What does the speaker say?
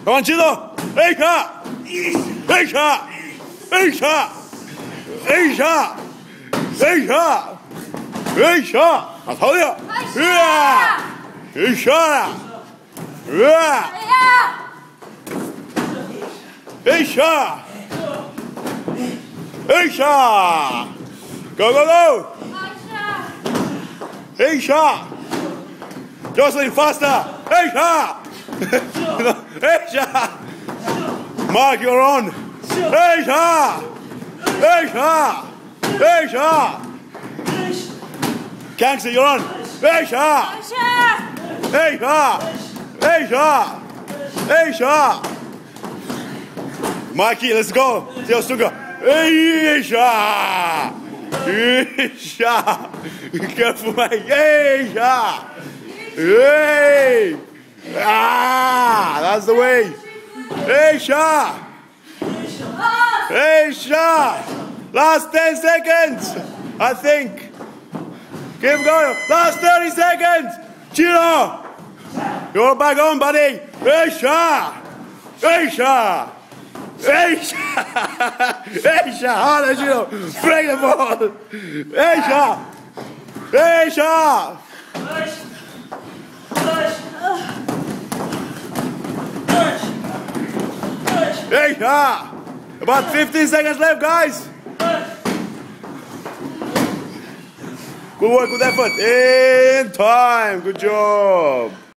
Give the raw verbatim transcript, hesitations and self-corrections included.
Come on, Chino. Hey, shot. Hey, shot. Hey, shot. Hey, shot. Hey, shot. Hey, shot. I told you. Yeah. Hey, shot. Yeah. Hey, shot. Hey, shot. Go, go, go. Hey, shot. Jocelyn, faster. Hey, shot. Hey, shot. Mark, you're on. Hey, shot. Hey, shot. Hey, shot. Gangster, you're on. Hey, shot. Hey, shot. Hey, shot. Hey, shot. Mikey, let's go. Theo Stuka. Hey, shot. Hey, shot. Be careful, Mike. Hey, shot. Hey. Ah, that's the way. Hey, shot. Hey, shot. Last ten seconds, I think. Keep going. Last thirty seconds. Chino. You're back on, buddy. Hey, shot. Hey, shot. Hey, shot. Hey, shot. Harder, Chino. Break the ball. Hey, shot. Hey, shot. Hey, shot. About fifteen seconds left, guys. Good work, good effort. In time. Good job.